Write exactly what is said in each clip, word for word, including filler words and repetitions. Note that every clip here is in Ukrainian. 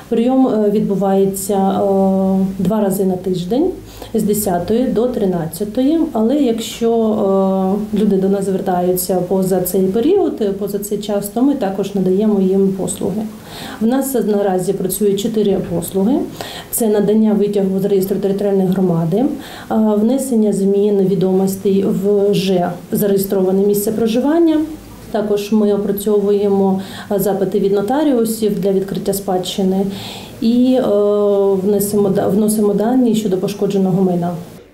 Прийом відбувається два рази на тиждень з десятої до тринадцятої, але якщо люди до нас звертаються поза цей період, поза цей час, то ми також надаємо їм послуги. В нас наразі працює чотири послуги. Це надання витягу з реєстру територіальної громади, внесення змін відомостей в вже зареєстроване місце проживання. Також ми опрацьовуємо запити від нотаріусів для відкриття спадщини і вносимо, вносимо дані щодо пошкодженого майна.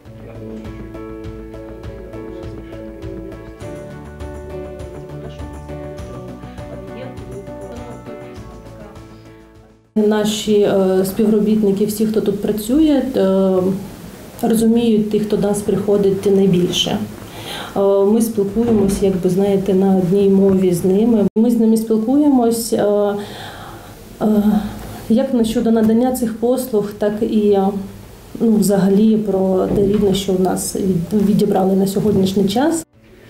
Наші співробітники, всі, хто тут працює, розуміють тих, хто до нас приходить найбільше. Ми спілкуємося, як ви знаєте, на одній мові з ними. Ми з ними спілкуємося як щодо надання цих послуг, так і ну, взагалі про те рівне, що в нас відібрали на сьогоднішній час.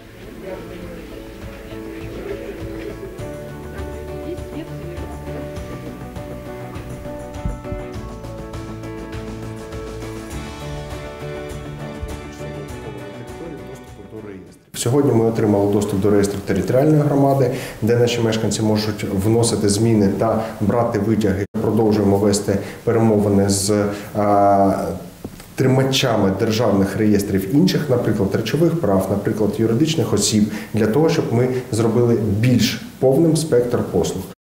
Сьогодні ми отримали доступ до реєстру територіальної громади, де наші мешканці можуть вносити зміни та брати витяги. Продовжуємо вести перемовини з а, тримачами державних реєстрів інших, наприклад, речових прав, наприклад, юридичних осіб, для того, щоб ми зробили більш повним спектр послуг.